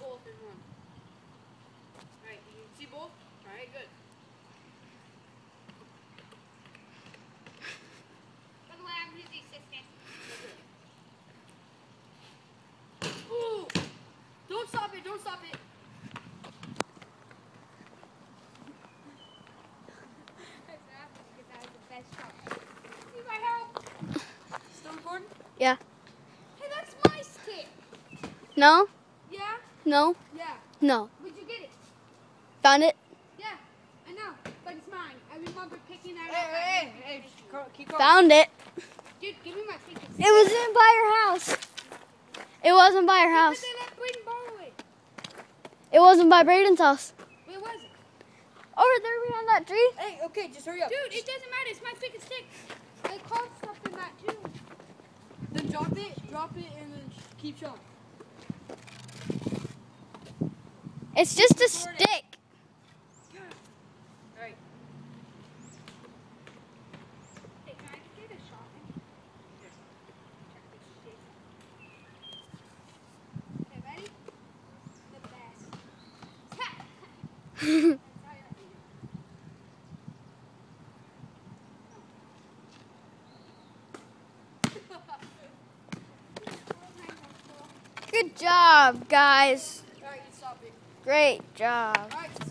both in one. Alright, you can see both? Alright, good. By the way, I'm his assistant. Ooh! Don't stop it, don't stop it. Need my help? Still recording? Yeah. Hey, that's my stick. No? Yeah? No? Yeah. No. Where'd you get it? Found it? Yeah, I know, but it's mine. I remember picking that up. Hey, keep going. Found it. Dude, give me my stick. It wasn't by your house. It wasn't by your house. But they let Braden borrow it. It wasn't by Braden's house. Where was it? Over there behind that tree. Hey, okay, just hurry up. Dude, it doesn't matter. It's my freaking stick. I caught stuff in that too. Then drop it, and then keep showing. It's just a stick. Alright. Hey, can I get a shot? Check this shit. Okay, ready? The best. Good job, guys. Alright, you stop it. Great job. Alright,